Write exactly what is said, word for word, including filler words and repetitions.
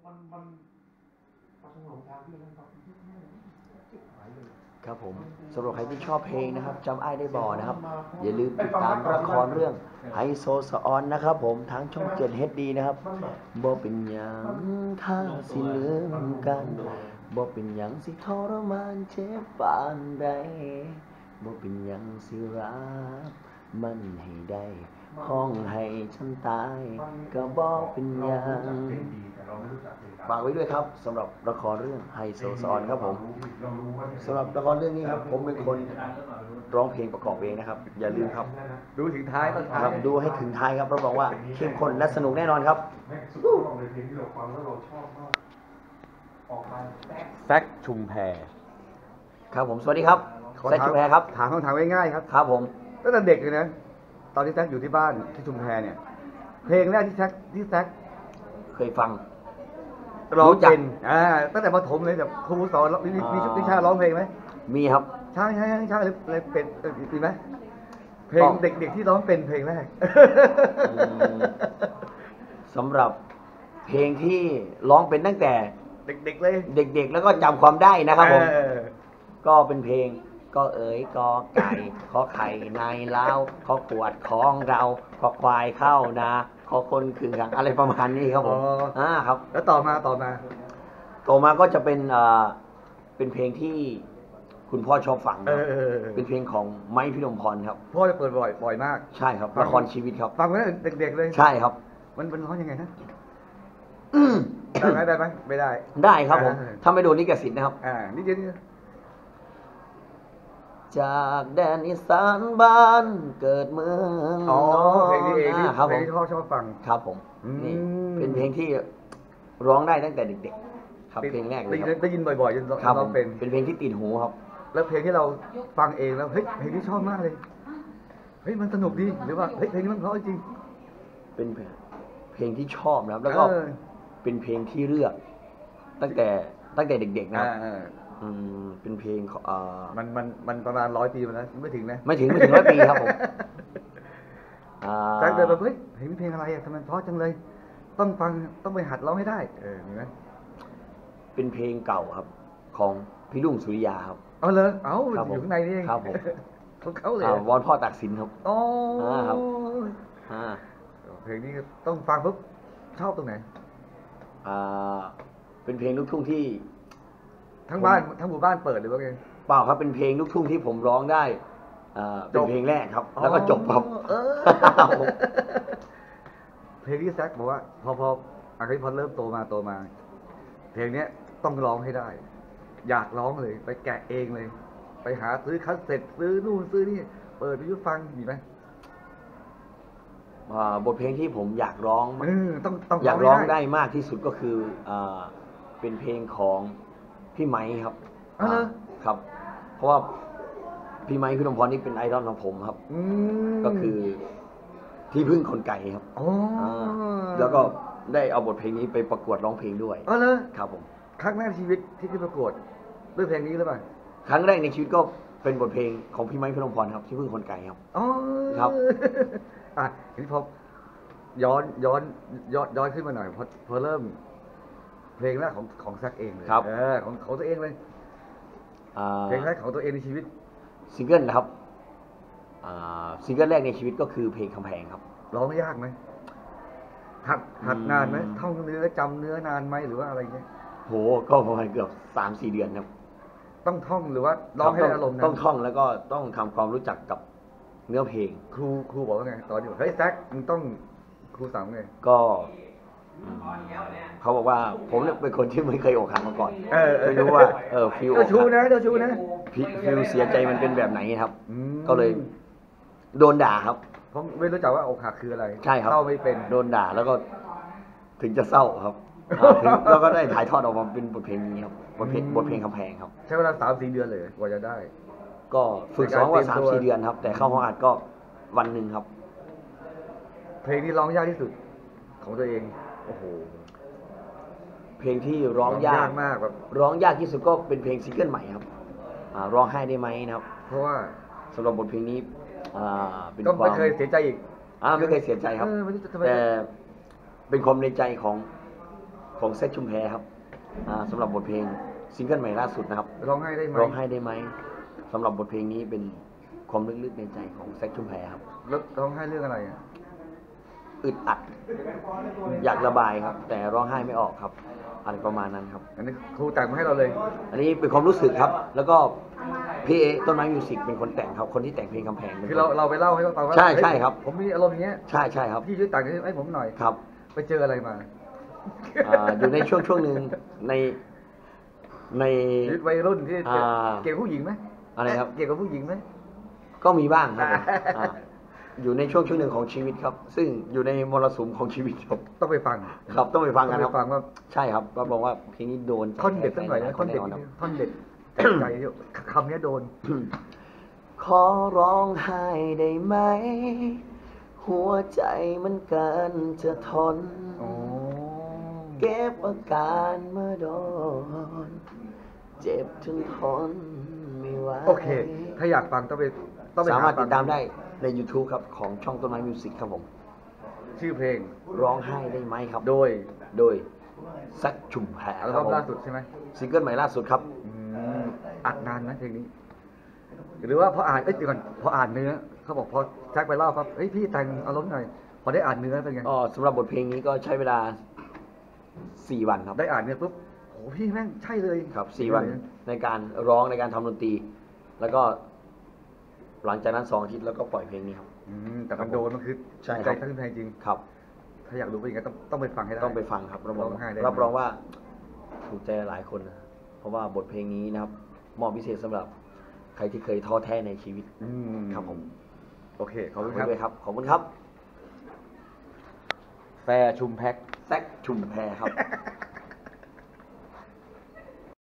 มันมันประสงค์หลงทางที่นั่นครับหายเลยครับผมสำหรับใครที่ชอบเพลงนะครับจำไอ้ได้บ่อนะครับอย่าลืมติดตามละครเรื่องไฮโซสะออนนะครับผมทั้งช่องเจ็ด เอช ดี นะครับบ่เป็นหยังถ้าสิลืมกันบ่เป็นหยังสิทรมานเจ็บปานใดบ่เป็นหยังสิรักมันให้ได้ห้องให้ฉันตายก็บ่เป็นหยังฝากไว้ด้วยครับสำหรับละครเรื่องไฮโซสะออนครับผมสำหรับละครเรื่องนี้ครับผมเป็นคนร้องเพลงประกอบเองนะครับอย่าลืมครับดูถึงท้ายครับดูให้ถึงท้ายครับรับรองว่าเข้มข้นและสนุกแน่นอนครับแซกชุมแพครับผมสวัสดีครับแซกชุมแพครับถามคำถามง่ายๆครับครับผมตั้งแต่เด็กเลยนะตอนที่แซกอยู่ที่บ้านที่ชุมแพเนี่ยเพลงแรกที่แซกที่แซกเคยฟังร้องเป็นอ่าตั้งแต่ประถมเลยแบบครูสอนมีมีวิชาร้องเพลงไหมมีครับใช่ใช่ใช่เลยเป็นมีไหมเพลงเด็กๆที่ร้องเป็นเพลงแรกสำหรับเพลงที่ร้องเป็นตั้งแต่เด็กๆเลยเด็กๆแล้วก็จำความได้นะครับผมก็เป็นเพลงก็เอ๋ยกอไก่ขอไข่ในเล้าขอขวดของเราขอควายเข้านาขอคนคือขังอะไรประมาณนี้ครับผมอ่าครับแล้วต่อมาต่อมาต่อมาก็จะเป็นอ่าเป็นเพลงที่คุณพ่อชอบฟังเป็นเพลงของไม้พิรมพรครับพ่อจะเปิดบ่อยบ่อยมากใช่ครับละครชีวิตครับฟังไว้เด็กๆเลยใช่ครับมันมันร้องยังไงนะได้ไหมได้ไหมไม่ได้ได้ครับผมถ้าไม่โดนลิขสิทธิ์นะครับอ่านี่เดียวนี่จากแดนอีสานบ้านเกิดเมืองอ๋อเพลงนี้เองครับผมที่พ่อชอบฟังครับผมนี่เป็นเพลงที่ร้องได้ตั้งแต่เด็กๆครับเพลงแรกเลยได้ยินบ่อยๆจนร้องเป็นเป็นเพลงที่ติดหูครับแล้วเพลงที่เราฟังเองแล้วเฮ้ยเพลงนี้ชอบมากเลยเฮ้ยมันสนุกดีหรือว่าเฮ้ยเพลงนี้มันเพราะจริงเป็นเพลงที่ชอบนะครับแล้วก็เป็นเพลงที่เลือกตั้งแต่ตั้งแต่เด็กๆนะครับอืมเป็นเพลงอ่ามันมันมันประมาณร้อยปีมาแล้วไม่ถึงนะไม่ถึงไม่ถึงร้อยปีครับผมแจ็คเดินไปเฮ้ยเพลงนี้เพลงอะไรอ่ะทำไมเพราะจังเลยต้องฟังต้องไปหัดร้องให้ได้เออมีไหมเป็นเพลงเก่าครับของพี่ลุงสุริยาครับเอาเลยเอาอยู่ข้างในนี่เองครับผมของเขาเลยวอนพ่อตักสินครับอ๋อครับเพลงนี้ต้องฟังปุ๊บชอบตรงไหนอ่าเป็นเพลงลูกทุ่งที่ทั้งบ้านทั้งหมู่บ้านเปิดหรือว่าไงเปล่าครับเป็นเพลงลูกทุ่งที่ผมร้องได้เป็นเพลงแรกครับแล้วก็จบครับเพลงที่แซกบอกว่าพอพออาคาริพอเริ่มโตมาโตมาเพลงนี้ต้องร้องให้ได้อยากร้องเลยไปแกะเองเลยไปหาซื้อคัสเซ็ตซื้อนู่นซื้อนี่เปิดวิทยุฟังมีไหมบทเพลงที่ผมอยากร้องต้องต้องอยากร้องได้มากที่สุดก็คือเป็นเพลงของพี่ไม้ครับครับ เพราะว่าพี่ไม้พี่นพพรนี่เป็นไอดอลของผมครับก็คือที่พึ่งคนไก่ครับแล้วก็ได้เอาบทเพลงนี้ไปประกวดร้องเพลงด้วยอ๋อเลยครับผมครั้งแรกในชีวิตที่ขึ้นประกวดด้วยเพลงนี้หรือเปล่าครั้งแรกในชีวิตก็เป็นบทเพลงของพี่ไม้พี่นพพรครับที่พึ่งคนไก่ครับอ๋อครับอ่ะทีนี้พอย้อนย้อนย้อนย้อนขึ้นมาหน่อยพอพอเริ่มเพลงแรกของของแซกเองเลยเออของของตัวเองเลยเพลงแรกของตัวเองในชีวิตซิงเกิลนะครับซิงเกิลแรกในชีวิตก็คือเพลงคำแพงครับร้องยากไหมหัดหัดนานไหมท่องเนื้อจำเนื้อนานไหมหรือว่าอะไรเงี้ยโหก็ประมาณเกือบสามสี่เดือนครับต้องท่องหรือว่าร้องให้อารมณ์ต้องท่องแล้วก็ต้องทำความรู้จักกับเนื้อเพลงครูครูบอกว่าไงตอนที่เฮ้ยแซกมึงต้องครูสั่งไงก็เขาบอกว่าผมเนี่ยเป็นคนที่ไม่เคยอกหักมาก่อนไม่รู้ว่าเออฟิลเจ้าชู้นะเจ้าชู้นะฟิลเสียใจมันเป็นแบบไหนครับก็เลยโดนด่าครับผมไม่รู้จักว่าอกหักคืออะไรใช่ครับเศร้าไม่เป็นโดนด่าแล้วก็ถึงจะเศร้าครับแล้วก็ได้ถ่ายทอดออกมาเป็นบทเพลงนี้ครับบทเพลงบทเพลงคำแพงครับใช้เวลาสามสี่เดือนเลยกว่าจะได้ก็ฝึกซ้อมว่าสามสี่เดือนครับแต่เข้าห้องอัดก็วันหนึ่งครับเพลงนี้ร้องยากที่สุดของตัวเองโอ้โหเพลงที่ร้องยากมากแบบร้องยากที่สุดก็เป็นเพลงซิงเกิลใหม่ครับร้องไห้ได้ไหมนะครับเพราะว่าสำหรับบทเพลงนี้เป็นความไม่เคยเสียใจอีกไม่เคยเสียใจครับแต่เป็นความในใจของของแซคชุมแพครับอ่าสำหรับบทเพลงซิงเกิลใหม่ล่าสุดนะครับร้องไห้ได้ไหมร้องไห้ได้ไหมสำหรับบทเพลงนี้เป็นความลึกๆในใจของแซคชุมแพครับแล้วร้องไห้เรื่องอะไรอ่ะอึดอัด อยากระบายครับ แต่ร้องไห้ไม่ออกครับอะไรประมาณนั้นครับอันนี้ครูแต่งมาให้เราเลยอันนี้เป็นความรู้สึกครับ แล้วก็พี่เอต้นไม้มิวสิกเป็นคนแต่งครับ คนที่แต่งเพลงคำแพงป็นนคือเราเราไปเล่าให้เขาฟังว่าใช่เฮ้ยใช่ครับผมมีอารมณ์อย่างเงี้ยใช่ใช่ครับพี่ช่วยแต่งให้ผมหน่อยครับไปเจออะไรมาอ่าอยู่ในช่วงช่วงหนึ่งในในชีวิตวัยรุ่นที่อ่าเกี่ยวกับผู้หญิงไหมอะไรครับเกี่ยวกับผู้หญิงไหมก็มีบ้างครับผมอ่าอยู่ในช่วงช่วงหนึ่งของชีวิตครับ ซึ่งอยู่ในมรสุมของชีวิตครับต้องไปฟังครับต้องไปฟังกันคต้รัอบ งไปฟังว่าใช่ครับก็บอกว่าเพลงนี้โดนใจท่อนเด็ดสักหน่อยนะใครๆท่อนเด็ดแครับท่อนเด็ดใจใจเดียวคำเนี้ยโดนขอร้องไห้ได้ไหม หัวใจมันเกินจะทนอ๋อเก็บอาการเมื่อโดน เจ็บจนทนไม่ไหวโอเค ถ้าอยากฟังต้องไปต้องไปสามารถหฟัติงดตามได้ใน YouTube ครับ ของช่องต้นไม้มิวสิกครับผมชื่อเพลงร้องไห้ได้ไหมครับโดยโดยซักชุมแพอัลครับั้บมผมล่าสุดใช่ไหมซิงเกิลใหม่ล่าสุดครับอืมอัดนานไหมเพลงนี้ หรือว่าพออ่านเอ้ยเดี๋ยวก่อนพออ่านเนื้อเขาบอกพอแจ็คไปเล่าครับเฮ้ยพี่แต่งอารมณ์หน่อยพอได้อ่านเนื้อเป็นไงก็สำหรับบทเพลงนี้ก็ใช้เวลาสี่วันครับได้อ่านเนื้อปุ๊บโหพี่แม่งใช่เลยครับสี่วันในการร้องในการทำดนตรี แล้วก็หลังจากนั้นสองอาทิตย์แล้วก็ปล่อยเพลงนี้ครับอืมแต่มันโดนมันคือใช่ครับใจทั้งเพลงจริงครับถ้าอยากรู้เป็นยังไงต้องต้องไปฟังให้ได้ต้องไปฟังครับรับรองร้องไห้ได้รับรองว่าถูกใจหลายคนนะเพราะว่าบทเพลงนี้นะครับมอบพิเศษสำหรับใครที่เคยท้อแท้ในชีวิตอืมครับผมโอเคขอบคุณขอบครับด้วยครับ ขอบคุณครับแฟร์ชุมแพ็คแซกชุมแพรครับ